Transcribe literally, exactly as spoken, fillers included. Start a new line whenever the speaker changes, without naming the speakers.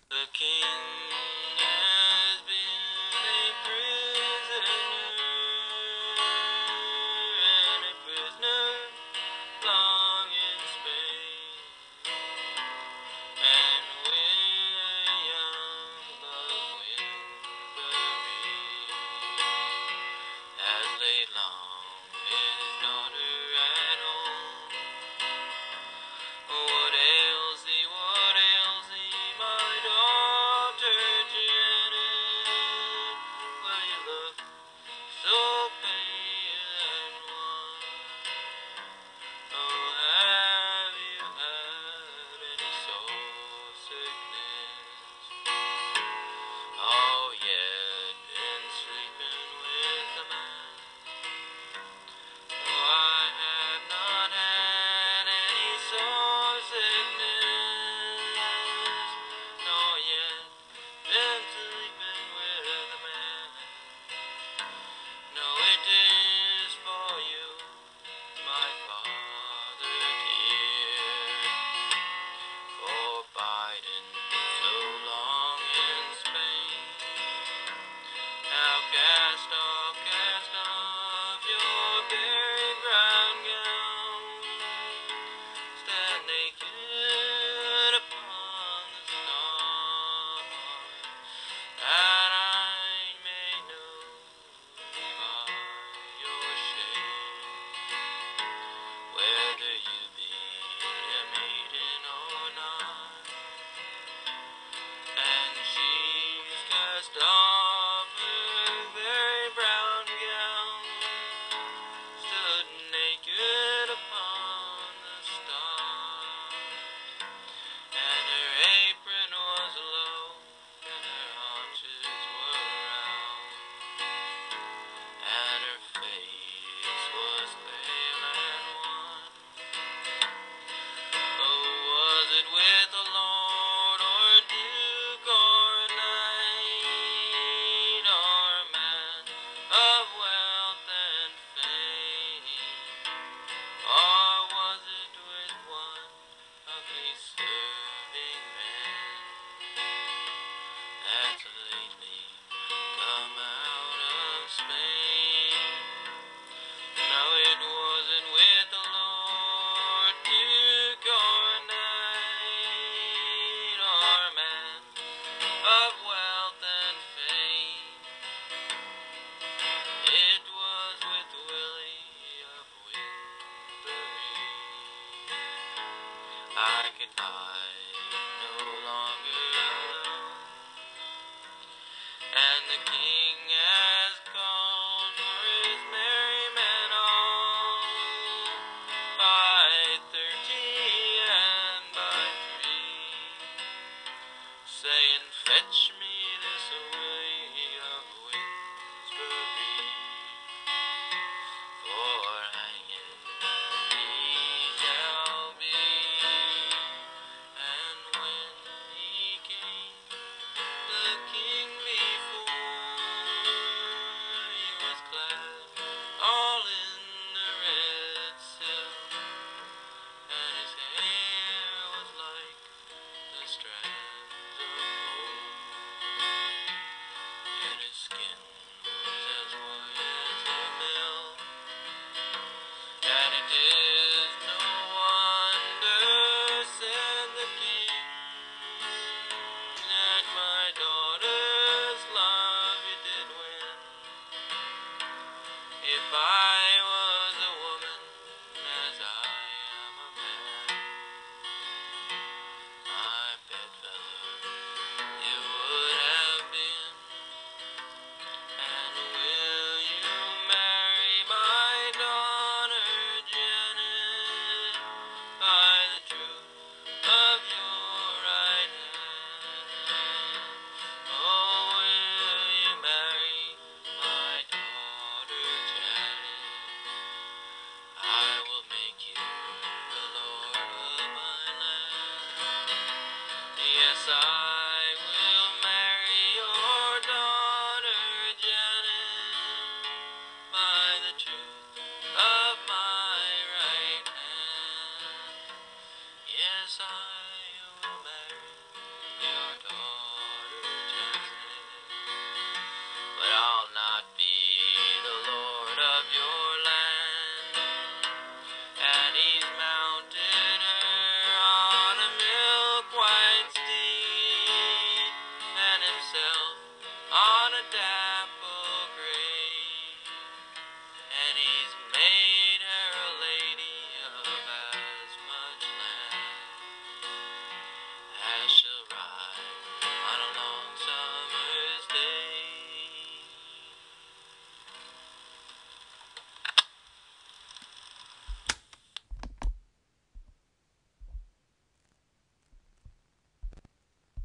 The king has been a prisoner, and a prisoner long in Spain. And William of Winbury has laid long his daughter at home. What ails thee, what ails thee, my daughter Janet? Well, you look so pale and wan. Oh, have you had any soul sickness? Oh, yet been sleeping with a man? Oh, I have not had any soul sickness, nor yet been sleeping with a man. No, it is for you, my father dear, for biding so long in Spain. Now cast off, cast off your very brown gown, stand naked upon the stars, that I may know thee by your shade, whether you be a maiden or not. And she's cast off her very brown gown, stood naked upon the stars, and her apron was low, and her haunches were round, and her face was pale and wan. Oh, was it with a lord or duke or knight or man of wealth and fame? Or was it with one of these serving men that's lately come out of Spain? No, it wasn't with a lord, duke, or knight, or man of wealth and fame. It was with Willie of Winbury. I could hide no longer alone, and the king has called for his merry men all, by thirty and by three, saying, fetch me this Willie of Winbury, for hanging he shall be. And when he came, the king before, he was clad all in the red silk, and his hair was like the strands of gold, and his skin was as white as the milk. And it is no wonder, said the king, that my daughter's love you did win. If I was a woman, as I am a man, my bedfellow you would have been. And will you marry my daughter Janet by the truth of your right hand? Oh, will you marry my daughter Janet? I will make you the lord of my land. Yes, I will marry your daughter Janet by the truth of my right hand. Yes, I will marry